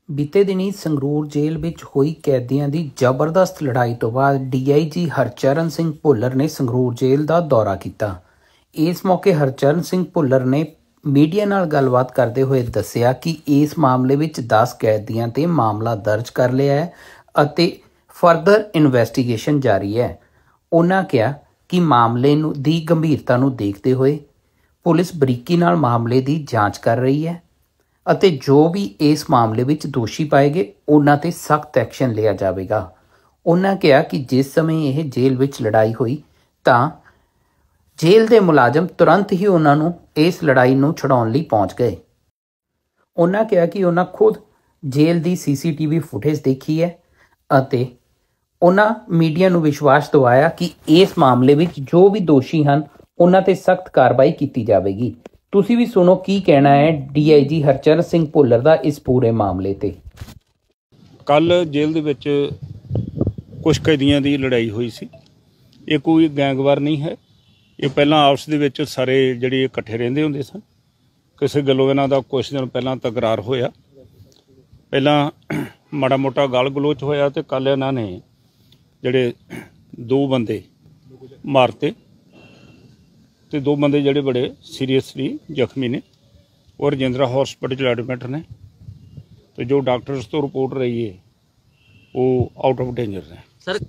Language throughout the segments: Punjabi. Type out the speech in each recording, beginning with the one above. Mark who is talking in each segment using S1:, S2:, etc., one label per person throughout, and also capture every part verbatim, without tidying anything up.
S1: ਬੀਤੇ ਦਿਨੀ ਸੰਗਰੂਰ ਜੇਲ੍ਹ ਵਿੱਚ ਹੋਈ ਕੈਦੀਆਂ ਦੀ ਜ਼ਬਰਦਸਤ ਲੜਾਈ ਤੋਂ ਬਾਅਦ ਡੀ ਆਈ ਜੀ ਹਰਚਰਨ ਸਿੰਘ ਭੁੱਲਰ ਨੇ ਸੰਗਰੂਰ ਜੇਲ੍ਹ ਦਾ ਦੌਰਾ ਕੀਤਾ। ਇਸ ਮੌਕੇ ਹਰਚਰਨ ਸਿੰਘ ਭੁੱਲਰ ਨੇ ਮੀਡੀਆ ਨਾਲ ਗੱਲਬਾਤ ਕਰਦੇ ਹੋਏ ਦੱਸਿਆ ਕਿ ਇਸ ਮਾਮਲੇ ਵਿੱਚ ਦਸ ਕੈਦੀਆਂ ਤੇ ਮਾਮਲਾ ਦਰਜ ਕਰ ਲਿਆ ਹੈ ਅਤੇ ਫਰਦਰ ਇਨਵੈਸਟੀਗੇਸ਼ਨ ਜਾਰੀ ਹੈ। ਉਹਨਾਂ ਕਿਹਾ ਕਿ ਮਾਮਲੇ ਨੂੰ ਦੀ ਗੰਭੀਰਤਾ ਨੂੰ ਦੇਖਦੇ ਹੋਏ ਪੁਲਿਸ ਬਰੀਕੀ ਨਾਲ ਮਾਮਲੇ ਦੀ ਜਾਂਚ ਕਰ ਰਹੀ ਹੈ ਅਤੇ ਜੋ ਵੀ ਇਸ ਮਾਮਲੇ ਵਿੱਚ ਦੋਸ਼ੀ ਪਾਏ ਗਏ ਉਹਨਾਂ ਤੇ ਸਖਤ ਐਕਸ਼ਨ ਲਿਆ ਜਾਵੇਗਾ। ਉਹਨਾਂ ਕਿਹਾ ਕਿ ਜਿਸ ਸਮੇਂ ਇਹ ਜੇਲ੍ਹ ਵਿੱਚ ਲੜਾਈ ਹੋਈ ਤਾਂ ਜੇਲ੍ਹ ਦੇ ਮੁਲਾਜ਼ਮ ਤੁਰੰਤ ਹੀ ਉਹਨਾਂ ਨੂੰ ਇਸ ਲੜਾਈ ਨੂੰ ਛਡਾਉਣ ਲਈ ਪਹੁੰਚ ਗਏ। ਉਹਨਾਂ ਕਿਹਾ ਕਿ ਉਹਨਾਂ ਖੁਦ ਜੇਲ੍ਹ ਦੀ ਸੀ ਸੀ ਟੀ ਵੀ ਫੁਟੇਜ ਦੇਖੀ ਹੈ ਅਤੇ ਉਹਨਾਂ ਮੀਡੀਆ ਨੂੰ ਵਿਸ਼ਵਾਸ ਦਿਵਾਇਆ ਕਿ ਇਸ ਮਾਮਲੇ ਵਿੱਚ ਜੋ ਵੀ ਦੋਸ਼ੀ ਹਨ ਉਹਨਾਂ ਤੇ ਸਖਤ ਕਾਰਵਾਈ ਕੀਤੀ ਜਾਵੇਗੀ। ਤੁਸੀਂ ਵੀ ਸੁਣੋ ਕੀ ਕਹਿਣਾ ਹੈ ਡੀ ਆਈ ਜੀ ਹਰਚਰਨ ਸਿੰਘ ਭੁੱਲਰ ਦਾ ਇਸ ਪੂਰੇ ਮਾਮਲੇ ਤੇ।
S2: ਕੱਲ ਜੇਲ੍ਹ ਦੇ ਵਿੱਚ ਕੁਝ ਕੈਦੀਆਂ ਦੀ ਲੜਾਈ ਹੋਈ ਸੀ। ਇਹ ਕੋਈ ਗੈਂਗਵਾਰ ਨਹੀਂ ਹੈ। ਇਹ ਪਹਿਲਾਂ ਆਪਸ ਦੇ ਵਿੱਚ ਸਾਰੇ ਜਿਹੜੇ ਇਕੱਠੇ ਰਹਿੰਦੇ ਹੁੰਦੇ ਸਨ। ਕਿਸੇ ਗੱਲੋਂ ਇਹਨਾਂ ਦਾ ਕੁਛ ਦਿਨ ਪਹਿਲਾਂ ਤਕਰਾਰ ਹੋਇਆ। ਪਹਿਲਾਂ ਮਾੜਾ ਮੋਟਾ ਗਾਲ ਗਲੋਚ ਹੋਇਆ ਤੇ ਕੱਲ ਇਹਨਾਂ ਨੇ ਜਿਹੜੇ ਦੋ ਬੰਦੇ ਮਾਰਤੇ ਤੇ ਦੋ ਬੰਦੇ ਜਿਹੜੇ ਬੜੇ ਸੀਰੀਅਸਲੀ ਜ਼ਖਮੀ ਨੇ ਔਰ ਰਜਿੰਦਰਾ ਹੌਸਪੀਟਲ ਐਡਮਿਟ ਨੇ ਤੇ ਜੋ ਡਾਕਟਰਸ ਤੋਂ ਰਿਪੋਰਟ ਰਹੀ ਹੈ ਉਹ ਆਊਟ ਆਫ ਡੇਂਜਰ ਨੇ। ਸਰ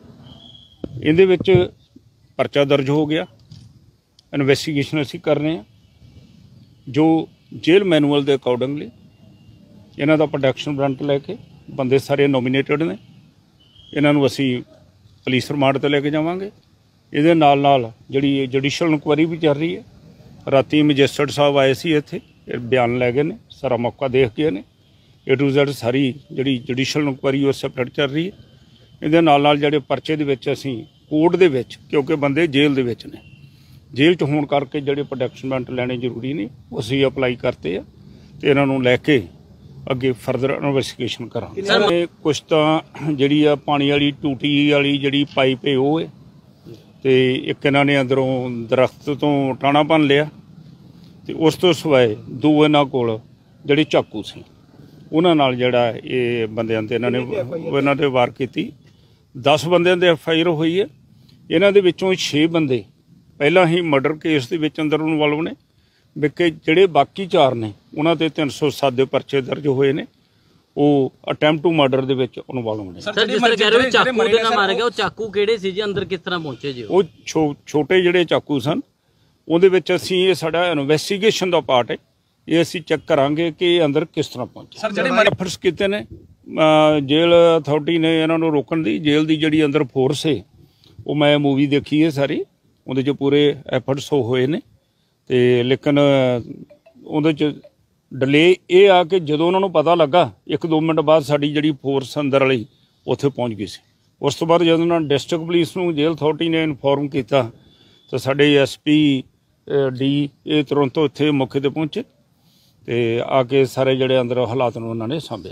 S2: ਇਹਦੇ ਵਿੱਚ ਪਰਚਾ ਦਰਜ ਹੋ ਗਿਆ। ਇਨਵੈਸਟੀਗੇਸ਼ਨ ਅਸੀਂ ਕਰ ਰਹੇ ਹਾਂ। ਜੋ ਜੇਲ੍ਹ ਮੈਨੂਅਲ ਦੇ ਅਕੋਰਡਿੰਗਲੀ ਇਹਨਾਂ ਦਾ ਪ੍ਰੋਟੈਕਸ਼ਨ ਵਾਰੰਟ ਲੈ ਕੇ ਬੰਦੇ ਸਾਰੇ ਨੋਮੀਨੇਟਡ ਨੇ। ਇਹਨਾਂ ਨੂੰ ਅਸੀਂ ਪੁਲਿਸ ਰਿਮਾਂਡ 'ਤੇ ਲੈ ਕੇ ਜਾਵਾਂਗੇ। ਇਹਦੇ ਨਾਲ ਨਾਲ ਜਿਹੜੀ ਜੁਡੀਸ਼ਲ ਇਨਕੁਆਇਰੀ ਵੀ ਚੱਲ ਰਹੀ ਹੈ। ਰਾਤੀ ਮੈਜਿਸਟਰੇਟ ਸਾਹਿਬ ਆਏ ਸੀ ਇੱਥੇ, ਬਿਆਨ ਲੈ ਗਏ ਨੇ, ਸਾਰਾ ਮੌਕਾ ਦੇਖ ਗਏ ਨੇ। ਏ ਟੂ ਜ਼ੈਡ ਸਾਰੀ ਜਿਹੜੀ ਜੁਡੀਸ਼ਲ ਇਨਕੁਆਇਰੀ ਉਹ ਸੈਪਰੇਟ ਚੱਲ ਰਹੀ ਹੈ। ਇਹਦੇ ਨਾਲ ਨਾਲ ਜਿਹੜੇ ਪਰਚੇ ਦੇ ਵਿੱਚ ਅਸੀਂ ਕੋਰਟ ਦੇ ਵਿੱਚ, ਕਿਉਂਕਿ ਬੰਦੇ ਜੇਲ੍ਹ ਦੇ ਵਿੱਚ ਨੇ, ਜੇਲ੍ਹ 'ਚ ਹੋਣ ਕਰਕੇ ਜਿਹੜੇ ਪ੍ਰੋਟੈਕਸ਼ਨ ਵਾਰੰਟ ਲੈਣੇ ਜ਼ਰੂਰੀ ਨੇ ਉਹ ਅਸੀਂ ਅਪਲਾਈ ਕਰਤੇ ਆ ਅਤੇ ਇਹਨਾਂ ਨੂੰ ਲੈ ਕੇ ਅੱਗੇ ਫਰਦਰ ਇਨਵੈਸਟੀਗੇਸ਼ਨ ਕਰਾਂਗੇ। ਕੁਛ ਤਾਂ ਜਿਹੜੀ ਆ ਪਾਣੀ ਵਾਲੀ ਟੂਟੀ ਵਾਲੀ ਜਿਹੜੀ ਪਾਈਪ ਹੈ ਉਹ ਹੈ ਅਤੇ ਇੱਕ ਇਹਨਾਂ ਨੇ ਅੰਦਰੋਂ ਦਰਖਤ ਤੋਂ ਟਾਣਾ ਭੰਨ ਲਿਆ ਅਤੇ ਉਸ ਤੋਂ ਸਿਵਾਏ ਦੋ ਇਹਨਾਂ ਕੋਲ ਜਿਹੜੇ ਚਾਕੂ ਸੀ ਉਹਨਾਂ ਨਾਲ ਜਿਹੜਾ ਇਹ ਬੰਦਿਆਂ 'ਤੇ ਇਹਨਾਂ ਨੇ ਇਹਨਾਂ 'ਤੇ ਵਾਰ ਕੀਤੀ। ਦਸ ਬੰਦਿਆਂ ਦੇ ਐਫ ਆਈ ਆਰ ਹੋਈ ਹੈ। ਇਹਨਾਂ ਦੇ ਵਿੱਚੋਂ ਛੇ ਬੰਦੇ ਪਹਿਲਾਂ ਹੀ ਮਰਡਰ ਕੇਸ ਦੇ ਵਿੱਚ ਅੰਦਰ ਇਨਵੋਲਵ ਨੇ। ਵਿਕੇ ਜਿਹੜੇ ਬਾਕੀ ਚਾਰ ਨੇ ਉਹਨਾਂ 'ਤੇ ਤਿੰਨ ਸੌ ਸੱਤ ਦੇ ਪਰਚੇ ਦਰਜ ਹੋਏ ਨੇ। ਉਹ ਅਟੈਂਪਟ ਟੂ ਮਰਡਰ ਦੇ ਵਿੱਚ ਇਨਵੋਲਵ ਨੇ।
S3: ਸਰ ਜਿਸ ਤਰ੍ਹਾਂ ਕਹਿ ਰਹੇ ਹੋ ਚਾਕੂ ਦੇ ਨਾਲ ਮਾਰਿਆ ਗਿਆ, ਉਹ ਚਾਕੂ ਕਿਹੜੇ ਸੀ ਜੀ? ਅੰਦਰ ਕਿਸ ਤਰ੍ਹਾਂ ਪਹੁੰਚੇ ਜੀ?
S2: ਉਹ ਛੋਟੇ ਜਿਹੜੇ ਚਾਕੂ ਸਨ ਉਹਦੇ ਵਿੱਚ ਅਸੀਂ, ਇਹ ਸਾਡਾ ਇਨਵੈਸਟੀਗੇਸ਼ਨ ਦਾ ਪਾਰਟ ਹੈ, ਇਹ ਅਸੀਂ ਚੈੱਕ ਕਰਾਂਗੇ ਕਿ ਇਹ ਅੰਦਰ ਕਿਸ ਤਰ੍ਹਾਂ ਪਹੁੰਚੇ। ਸਰ ਜਿਹੜੇ ਐਫਰਟਸ ਕੀਤੇ ਨੇ ਜੇਲ੍ਹ ਅਥਾਰਟੀ ਨੇ ਇਹਨਾਂ ਨੂੰ ਰੋਕਣ ਦੀ, ਜੇਲ੍ਹ ਦੀ ਜਿਹੜੀ ਅੰਦਰ ਫੋਰਸ ਹੈ ਉਹ ਮੈਂ ਮੂਵੀ ਦੇਖੀ ਹੈ ਸਾਰੀ, ਉਹਦੇ 'ਚ ਪੂਰੇ ਐਫਰਟਸ ਹੋਏ ਨੇ ਅਤੇ ਲੇਕਿਨ ਉਹਦੇ 'ਚ ਡਿਲੇ ਇਹ ਆ ਕਿ ਜਦੋਂ ਉਹਨਾਂ ਨੂੰ ਪਤਾ ਲੱਗਾ ਇੱਕ ਦੋ ਮਿੰਟ ਬਾਅਦ ਸਾਡੀ ਜਿਹੜੀ ਫੋਰਸ ਅੰਦਰ ਵਾਲੀ ਉੱਥੇ ਪਹੁੰਚ ਗਈ ਸੀ। ਉਸ ਤੋਂ ਬਾਅਦ ਜਦੋਂ ਉਹਨਾਂ ਡਿਸਟ੍ਰਿਕਟ ਪੁਲਿਸ ਨੂੰ ਜੇਲ੍ਹ ਅਥਾਰਟੀ ਨੇ ਇਨਫੋਰਮ ਕੀਤਾ ਤਾਂ ਸਾਡੇ ਐਸ ਪੀ ਡੀ ਇਹ ਤੁਰੰਤ ਉੱਥੇ ਮੌਕੇ 'ਤੇ ਪਹੁੰਚੇ ਤੇ ਆ ਕੇ ਸਾਰੇ ਜਿਹੜੇ ਅੰਦਰ ਹਾਲਾਤ ਨੂੰ ਉਹਨਾਂ ਨੇ ਸਾਂਭਿਆ।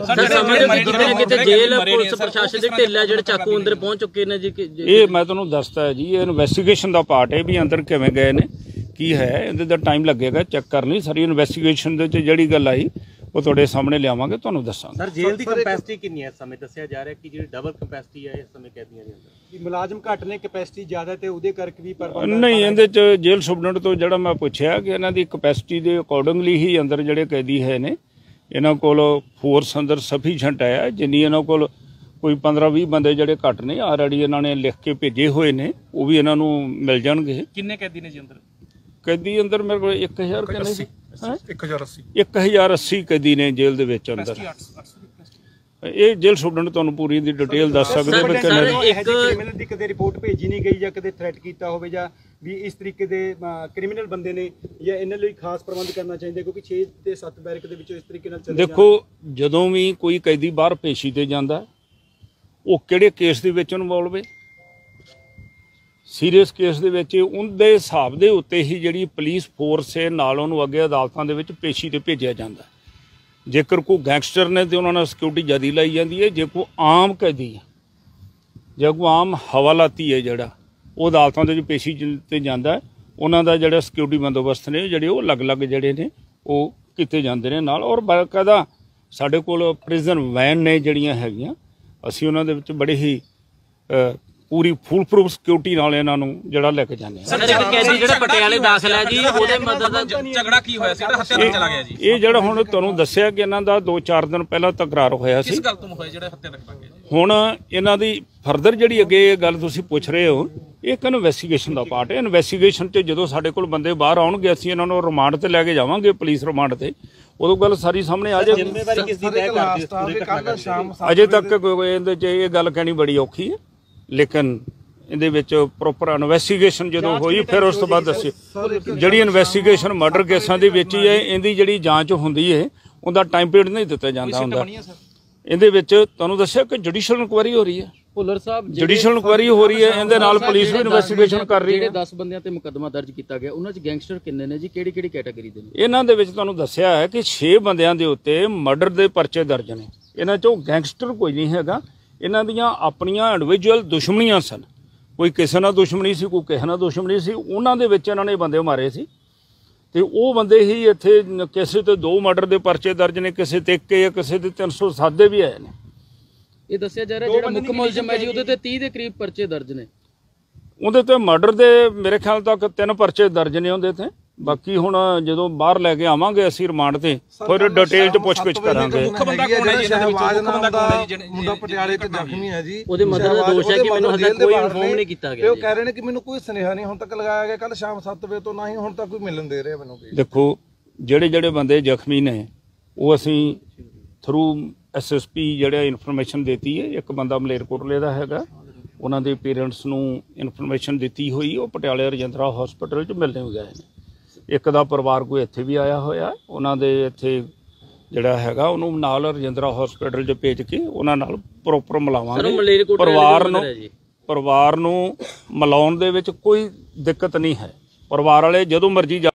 S2: ਇਹ ਮੈਂ ਤੁਹਾਨੂੰ ਦੱਸਦਾ ਜੀ, ਇਹ ਇਨਵੈਸਟੀਗੇਸ਼ਨ ਦਾ ਪਾਰਟ ਹੈ ਵੀ ਅੰਦਰ ਕਿਵੇਂ ਗਏ ਨੇ, ਕੀ ਹੈ, ਇਹਦੇ ਦਾ ਟਾਈਮ ਲੱਗੇਗਾ ਚੈੱਕ ਕਰਨੀ। ਸਾਰੀ ਇਨਵੈਸਟੀਗੇਸ਼ਨ ਦੇ ਵਿੱਚ ਜਿਹੜੀ ਗੱਲ ਆਈ ਉਹ ਤੁਹਾਡੇ ਸਾਹਮਣੇ ਲਿਆਵਾਂਗੇ, ਤੁਹਾਨੂੰ ਦੱਸਾਂਗੇ।
S4: ਸਰ ਜੇਲ੍ਹ ਦੀ ਕੈਪੈਸਿਟੀ ਕਿੰਨੀ ਹੈ ਇਸ ਸਮੇਂ? ਦੱਸਿਆ ਜਾ ਰਿਹਾ ਕਿ ਜਿਹੜੀ ਡਬਲ ਕੈਪੈਸਿਟੀ ਹੈ ਇਸ ਸਮੇਂ ਕੈਦੀਆਂ ਦੇ ਅੰਦਰ, ਕਿ ਮੁਲਾਜ਼ਮ ਘੱਟ ਨੇ, ਕੈਪੈਸਿਟੀ ਜ਼ਿਆਦਾ ਤੇ ਉਹਦੇ ਕਰਕੇ ਵੀ ਪ੍ਰਬੰਧ
S2: ਨਹੀਂ। ਇਹਦੇ 'ਚ ਜੇਲ੍ਹ ਸੁਪਰਡੈਂਟ ਤੋਂ ਜਿਹੜਾ ਮੈਂ ਪੁੱਛਿਆ ਕਿ ਇਹਨਾਂ ਦੀ ਕੈਪੈਸਿਟੀ ਦੇ ਅਕੋਰਡਿੰਗਲੀ ਹੀ ਅੰਦਰ ਜਿਹੜੇ ਕੈਦੀ ਹੈ ਨੇ, ਇਹਨਾਂ ਕੋਲ ਫੋਰਸ ਅੰਦਰ ਸਫੀਸ਼ੀਐਂਟ ਹੈ। ਜਿੰਨੀ ਇਹਨਾਂ ਕੋਲ ਕੋਈ ਪੰਦਰਾਂ ਵੀਹ ਬੰਦੇ ਜਿਹੜੇ ਘੱਟ ਨੇ ਆਲਰੇਡੀ ਇਹਨਾਂ ਨੇ ਲਿਖ ਕੇ ਭੇਜੇ ਹੋਏ ਨੇ, ਉਹ ਵੀ ਇਹਨਾਂ ਨੂੰ ਮਿਲ ਜਾਣਗੇ।
S4: ਕਿੰਨੇ ਕੈਦੀ ਨੇ ਜੀ ਅੰਦਰ?
S2: ਕੈਦੀ ਅੰਦਰ ਮੇਰੇ ਕੋਲ ਇੱਕ ਹਜ਼ਾਰ ਕਹਿੰਦੇ ਸੀ, ਇੱਕ ਹਜ਼ਾਰ ਅੱਸੀ ਇੱਕ ਹਜ਼ਾਰ ਅੱਸੀ ਕੈਦੀ ਨੇ ਜੇਲ੍ਹ ਦੇ ਵਿੱਚ ਅੰਦਰ। ਇਹ ਜੇਲ੍ਹ ਸੁਪਰਡੈਂਟ ਤੁਹਾਨੂੰ ਪੂਰੀ ਦੀ ਡਿਟੇਲ ਦੱਸ ਸਕਦੇ ਹੋ।
S4: ਕ੍ਰਿਮੀਨਲ ਦੀ ਕਦੇ ਰਿਪੋਰਟ ਭੇਜੀ ਨਹੀਂ ਗਈ ਜਾਂ ਕਦੇ ਥ੍ਰੈਟ ਕੀਤਾ ਹੋਵੇ ਜਾਂ ਵੀ ਇਸ ਤਰੀਕੇ ਦੇ ਕ੍ਰਿਮੀਨਲ ਬੰਦੇ ਨੇ, ਜਾਂ ਇਹਨਾਂ ਲਈ ਖਾਸ ਪ੍ਰਬੰਧ ਕਰਨਾ ਚਾਹੀਦਾ ਕਿਉਂਕਿ ਛੇ ਤੇ ਸੱਤ ਬੈਰਕ ਦੇ ਵਿੱਚੋਂ ਇਸ ਤਰੀਕੇ ਨਾਲ ਚੱਲੇ?
S2: ਦੇਖੋ, ਜਦੋਂ ਵੀ ਕੋਈ ਕੈਦੀ ਬਾਹਰ ਪੇਸ਼ੀ ਤੇ ਜਾਂਦਾ ਉਹ ਕਿਹੜੇ ਕੇਸ ਦੇ ਵਿੱਚ ਇਨਵੋਲਵ ਹੈ, ਸੀਰੀਅਸ ਕੇਸ ਦੇ ਵਿੱਚ, ਉਹਦੇ ਹਿਸਾਬ ਦੇ ਉੱਤੇ ਹੀ ਜਿਹੜੀ ਪੁਲਿਸ ਫੋਰਸ ਹੈ ਨਾਲ ਉਹਨੂੰ ਅੱਗੇ ਅਦਾਲਤਾਂ ਦੇ ਵਿੱਚ ਪੇਸ਼ੀ 'ਤੇ ਭੇਜਿਆ ਜਾਂਦਾ। ਜੇਕਰ ਕੋਈ ਗੈਂਗਸਟਰ ਨੇ ਤਾਂ ਉਹਨਾਂ ਨਾਲ ਸਿਕਿਉਰਿਟੀ ਜ਼ਿਆਦਾ ਲਾਈ ਜਾਂਦੀ ਹੈ। ਜੇ ਕੋਈ ਆਮ ਕੈਦੀ ਹੈ, ਜੇ ਕੋਈ ਆਮ ਹਵਾਲਾਤੀ ਹੈ ਜਿਹੜਾ ਉਹ ਅਦਾਲਤਾਂ ਦੇ ਵਿੱਚ ਪੇਸ਼ੀ 'ਤੇ ਜਾਂਦਾ, ਉਹਨਾਂ ਦਾ ਜਿਹੜਾ ਸਿਕਿਉਰਿਟੀ ਬੰਦੋਬਸਤ ਨੇ ਜਿਹੜੇ ਉਹ ਅਲੱਗ ਅਲੱਗ ਜਿਹੜੇ ਨੇ ਉਹ ਕੀਤੇ ਜਾਂਦੇ ਨੇ ਨਾਲ। ਔਰ ਬਾਕਾਇਦਾ ਸਾਡੇ ਕੋਲ ਪ੍ਰਿਜ਼ਨ ਵੈਨ ਨੇ ਜਿਹੜੀਆਂ ਹੈਗੀਆਂ, ਅਸੀਂ ਉਹਨਾਂ ਦੇ ਵਿੱਚ ਬੜੇ ਹੀ ਪੂਰੀ ਫੁੱਲ ਪ੍ਰੂਫ ਸਿਕਿਉਰਿਟੀ ਨਾਲ ਇਹਨਾਂ ਨੂੰ ਜਿਹੜਾ ਲੈ ਕੇ ਜਾਂਦੇ ਹਾਂ।
S3: ਸਰ ਇੱਕ ਕੈਦੀ ਜਿਹੜਾ ਪਟਿਆਲੇ ਦਾਖਲ ਹੈ ਜੀ, ਉਹਦੇ ਮਦਦ ਦਾ ਝਗੜਾ ਕੀ ਹੋਇਆ ਸੀ ਜਿਹੜਾ ਹੱਤਿਆ ਤੱਕ ਚਲਾ ਗਿਆ ਜੀ?
S2: ਇਹ ਜਿਹੜਾ ਹੁਣ ਤੁਹਾਨੂੰ ਦੱਸਿਆ ਕਿ ਇਹਨਾਂ ਦਾ ਦੋ ਚਾਰ ਦਿਨ ਪਹਿਲਾਂ ਤਕਰਾਰ ਹੋਇਆ ਸੀ।
S3: ਕਿਸ ਗੱਲ ਤੋਂ ਹੋਇਆ ਜਿਹੜਾ ਹੱਤਿਆ ਤੱਕ ਪਹੁੰਚ ਗਿਆ?
S2: ਹੁਣ ਇਹਨਾਂ ਦੀ ਫਰਦਰ ਜਿਹੜੀ ਅੱਗੇ ਇਹ ਗੱਲ ਤੁਸੀਂ ਪੁੱਛ ਰਹੇ ਹੋ, ਇਹ ਇੱਕ ਇਨਵੈਸਟੀਗੇਸ਼ਨ ਦਾ ਪਾਰਟ ਹੈ। ਇਨਵੈਸਟੀਗੇਸ਼ਨ 'ਚ ਜਦੋਂ ਸਾਡੇ ਕੋਲ ਬੰਦੇ ਬਾਹਰ ਆਉਣਗੇ, ਅਸੀਂ ਇਹਨਾਂ ਨੂੰ ਰਿਮਾਂਡ ਤੇ ਲੈ ਕੇ ਜਾਵਾਂਗੇ, ਪੁਲਿਸ ਰਿਮਾਂਡ ਤੇ, ਉਦੋਂ ਗੱਲ ਸਾਰੀ ਸਾਹਮਣੇ ਆ ਜਾਏਗੀ।
S4: ਜ਼ਿੰਮੇਵਾਰੀ ਕਿਸ ਦੀ ਤੈਅ ਕਰਦੇ ਇਸ
S2: ਅਜੇ ਤੱਕ ਕੋਈ ਇਹਦੇ 'ਚ ਇਹ ਗੱਲ ਕਹਿਣੀ ਬੜੀ ਔਖੀ ਹੈ, ਲੇਕਿਨ ਇਹਦੇ ਵਿੱਚ ਪ੍ਰੋਪਰ ਇਨਵੈਸਟੀਗੇਸ਼ਨ ਜਦੋਂ ਹੋਈ ਫਿਰ ਉਸ ਤੋਂ ਬਾਅਦ ਦੱਸਿਓ। ਜਿਹੜੀ ਇਨਵੈਸਟੀਗੇਸ਼ਨ ਮਰਡਰ ਕੇਸਾਂ ਦੇ ਵਿੱਚ ਹੀ ਹੈ, ਇਹਦੀ ਜਿਹੜੀ ਜਾਂਚ ਹੁੰਦੀ ਹੈ ਉਹਦਾ ਟਾਈਮ ਪੀਰੀਅਡ ਨਹੀਂ ਦਿੱਤਾ ਜਾਂਦਾ ਹੁੰਦਾ। ਇਹਦੇ ਵਿੱਚ ਤੁਹਾਨੂੰ ਦੱਸਿਆ ਕਿ ਜੁਡੀਸ਼ੀਅਲ ਇਨਕੁਆਇਰੀ ਹੋ ਰਹੀ ਹੈ,
S3: ਭੁੱਲਰ ਸਾਹਿਬ
S2: ਜੁਡੀਸ਼ੀਅਲ ਇਨਕੁਆਇਰੀ ਹੋ ਰਹੀ ਹੈ, ਇਹਦੇ ਨਾਲ ਪੁਲਿਸ ਵੀ ਇਨਵੈਸਟੀਗੇਸ਼ਨ ਕਰ ਰਹੀ ਹੈ।
S3: ਜਿਹੜੇ ਦਸ ਬੰਦਿਆਂ ਤੇ ਮੁਕੱਦਮਾ ਦਰਜ ਕੀਤਾ ਗਿਆ, ਉਹਨਾਂ 'ਚ ਗੈਂਗਸਟਰ ਕਿੰਨੇ ਨੇ ਜੀ, ਕਿਹੜੀ ਕਿਹੜੀ ਕੈਟਾਗਰੀ ਦੇ ਨੇ?
S2: ਇਹਨਾਂ ਦੇ ਵਿੱਚ ਤੁਹਾਨੂੰ ਦੱਸਿਆ ਹੈ ਕਿ ਛੇ ਬੰਦਿਆਂ ਦੇ ਉੱਤੇ ਮਰਡਰ ਦੇ ਪਰਚੇ ਦਰਜ ਨੇ। ਇਹਨਾਂ 'ਚੋਂ ਗੈਂਗਸਟਰ ਕੋਈ ਨਹੀਂ ਹੈਗਾ, ਇਹਨਾਂ ਦੀਆਂ ਆਪਣੀਆਂ ਇੰਡੀਵਿਜੂਅਲ ਦੁਸ਼ਮਣੀਆਂ ਸਨ। ਕੋਈ ਕਿਸੇ ਨਾਲ ਦੁਸ਼ਮਣੀ ਸੀ, ਕੋਈ ਕਿਸੇ ਨਾਲ ਦੁਸ਼ਮਣੀ ਸੀ, ਉਹਨਾਂ ਦੇ ਵਿੱਚ ਇਹਨਾਂ ਨੇ ਬੰਦੇ ਮਾਰੇ ਸੀ ਤੇ ਉਹ ਬੰਦੇ ਹੀ ਇੱਥੇ ਕਿਸੇ ਤੇ ਦੋ ਮਰਡਰ ਦੇ ਪਰਚੇ ਦਰਜ ਨੇ, ਕਿਸੇ ਤੇ ਇੱਕ ਜਾਂ ਕਿਸੇ ਤੇ ਤਿੰਨ ਸੌ ਸੱਤ ਦੇ ਵੀ ਆਏ ਨੇ।
S3: ਇਹ ਦੱਸਿਆ ਜਾ ਰਿਹਾ ਜਿਹੜਾ ਮੁੱਖ ਮੁਲਜ਼ਮ ਹੈ ਜੀ, ਉਹਦੇ ਤੇ ਤੀਹ ਦੇ ਕਰੀਬ ਪਰਚੇ ਦਰਜ ਨੇ।
S2: ਉਹਦੇ ਤੇ ਮਰਡਰ ਦੇ ਮੇਰੇ ਖਿਆਲ ਤੱਕ ਤਿੰਨ ਪਰਚੇ ਦਰਜ ਨੇ ਉਹਦੇ ਤੇ। ਬਾਕੀ ਹੁਣ ਜਦੋਂ ਬਾਹਰ ਲੈ ਕੇ ਆਵਾਂਗੇ ਅਸੀਂ ਰਿਮਾਂਡ ਤੇ, ਫਿਰ ਡਿਟੇਲ 'ਚ ਪੁੱਛਗਿੱਛ ਕਰਾਂਗੇ।
S5: ਮੁੱਖ ਬੰਦਾ ਕੌਣ ਹੈ ਜੀ ਇਹਦੇ ਵਿੱਚ? ਮੁੱਖ ਬੰਦਾ ਕੌਣ ਹੈ ਜੀ? ਮੁੰਡਾ ਪਟਿਆਲੇ 'ਚ ਜ਼ਖਮੀ ਹੈ ਜੀ।
S3: ਉਹਦੇ ਮਦਰ ਦਾ ਦੋਸ਼ ਹੈ ਕਿ ਮੈਨੂੰ ਹਜੇ ਕੋਈ ਇਨਫੋਰਮ ਨਹੀਂ ਕੀਤਾ ਗਿਆ।
S5: ਉਹ ਕਹਿ ਰਹੇ ਨੇ ਕਿ ਮੈਨੂੰ ਕੋਈ ਸੁਨੇਹਾ ਨਹੀਂ ਹੁਣ ਤੱਕ ਲਗਾਇਆ ਗਿਆ, ਕੱਲ ਸ਼ਾਮ ਸੱਤ ਵਜੇ ਤੋਂ ਨਾ ਹੀ ਹੁਣ ਤੱਕ ਕੋਈ ਮਿਲਣ ਦੇ ਰਿਹਾ ਮੈਨੂੰ।
S2: ਦੇਖੋ ਜਿਹੜੇ ਜਿਹੜੇ ਬੰਦੇ ਜ਼ਖਮੀ ਨੇ ਉਹ ਅਸੀਂ ਥਰੂ ਐਸ ਐਸ ਪੀ ਜਿਹੜਾ ਇਨਫੋਰਮੇਸ਼ਨ ਦਿੱਤੀ ਹੈ। ਇੱਕ ਬੰਦਾ ਮਲੇਰਕੋਟਲੇ ਦਾ ਹੈਗਾ, ਉਹਨਾਂ ਦੇ ਪੇਰੈਂਟਸ ਨੂੰ ਇਨਫੋਰਮੇਸ਼ਨ ਦਿੱਤੀ ਹੋਈ, ਉਹ ਪਟਿਆਲੇ ਰਜਿੰਦਰਾ ਹਸਪੀਟਲ 'ਚ ਮਿਲਣੇ ਹੋ ਗਏ ਨੇ। ਇੱਕ ਦਾ ਪਰਿਵਾਰ ਕੋਈ ਇੱਥੇ ਵੀ ਆਇਆ ਹੋਇਆ, ਉਹਨਾਂ ਦੇ ਇੱਥੇ ਜਿਹੜਾ ਹੈਗਾ ਉਹਨੂੰ ਨਾਲ ਰਜਿੰਦਰਾ ਹਸਪੀਟਲ 'ਚ ਭੇਜ ਕੇ ਉਹਨਾਂ ਨਾਲ ਪ੍ਰੋਪਰ ਮਿਲਾਵਾਂਗੇ। ਪਰਿਵਾਰ ਨੂੰ ਪਰਿਵਾਰ ਨੂੰ ਮਿਲਾਉਣ ਦੇ ਵਿੱਚ ਕੋਈ ਦਿੱਕਤ ਨਹੀਂ ਹੈ। ਪਰਿਵਾਰ ਵਾਲੇ ਜਦੋਂ ਮਰਜ਼ੀ